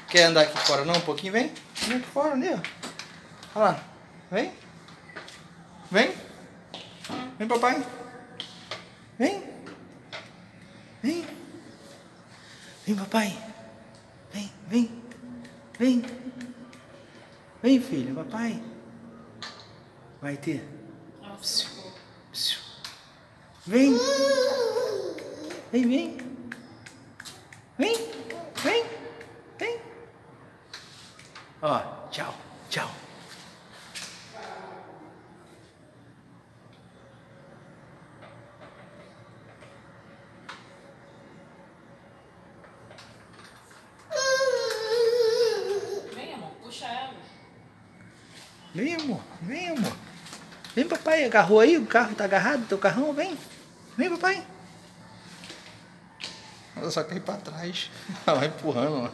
Quer andar aqui fora não? Um pouquinho, vem. Vem aqui fora, ali, ó. Olha lá. Vem. Vem. Vem, papai. Vem. Vem. Vem, papai. Vem, vem. Vem. Vem, filho, papai. Vai ter. Vem. Vem, vem. Vem. Vem. Vem. Ó, tchau. Tchau. Vem, amor, puxa ela. Vem, amor. Vem, amor. Vem, papai. Agarrou aí? O carro tá agarrado? Teu carrão? Vem. Vem, papai. Ela só quer ir pra trás. Ela vai empurrando.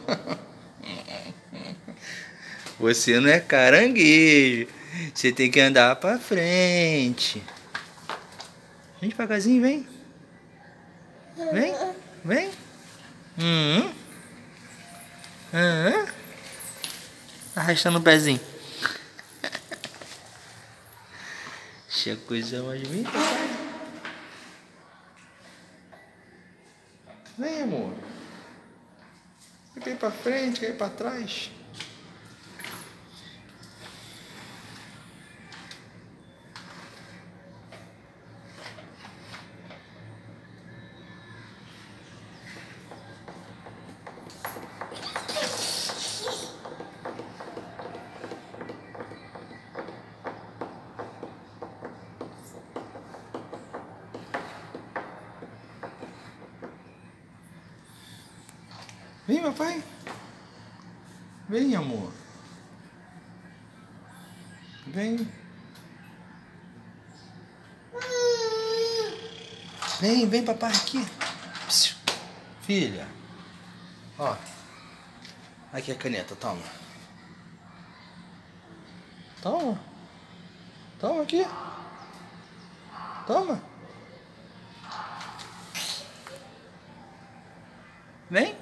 Você não é caranguejo. Você tem que andar pra frente. Vem devagarzinho, vem. Vem. Vem. Arrastando o pezinho. Deixa a coisa mais bonita, papai. Vem, amor. Quer ir pra frente, quer ir pra trás? Vem, papai. Vem, amor. Vem. Vem, vem, papai, aqui. Filha. Ó. Aqui a caneta, toma. Toma. Toma aqui. Toma. Vem.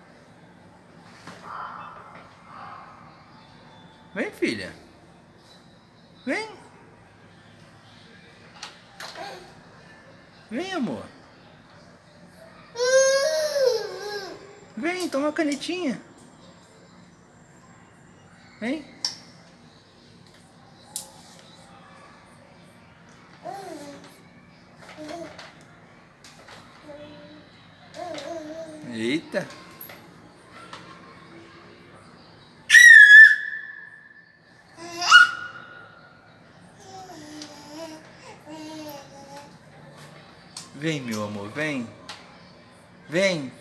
Vem, filha. Vem. Vem, amor. Vem, toma a canetinha. Vem. Eita. Vem, meu amor, vem. Vem.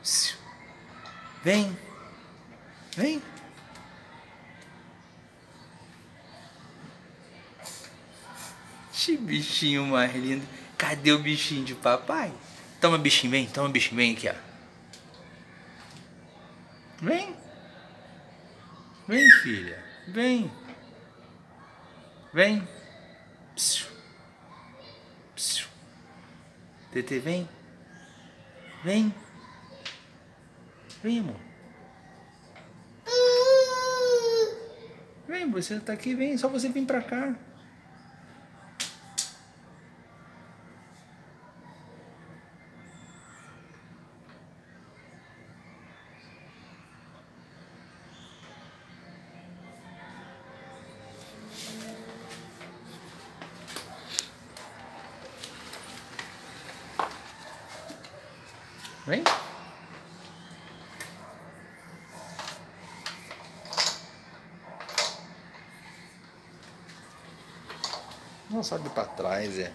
Vem. Vem. Que bichinho mais lindo. Cadê o bichinho de papai? Toma, bichinho, vem. Toma, bichinho, vem aqui, ó. Vem. Vem, filha. Vem. Vem. Psiu. Psiu. Tete, vem. Vem. Vem, amor. Vem, você tá aqui, vem. Só você vir pra cá. Vem. Não sobe pra trás, é.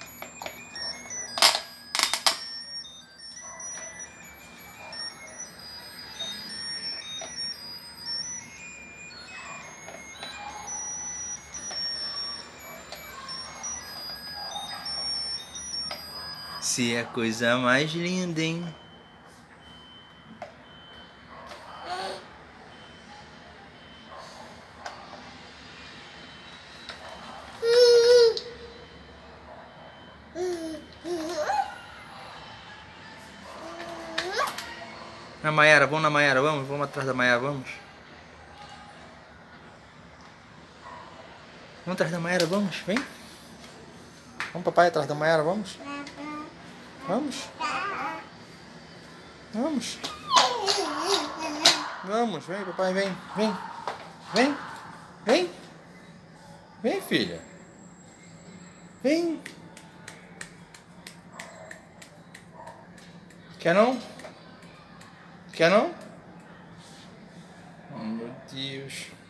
Se é a coisa mais linda, hein? Na Maiara, vamos na Maiara, vamos? Vamos atrás da Maiara, vamos? Vamos atrás da Maiara, vamos? Vem. Vamos, papai, atrás da Maiara, vamos? Vamos? Vamos? Vamos, vem, papai, vem, vem. Vem, vem. Vem, filha. Vem. Quer não? Quer não? Oh, meu Deus.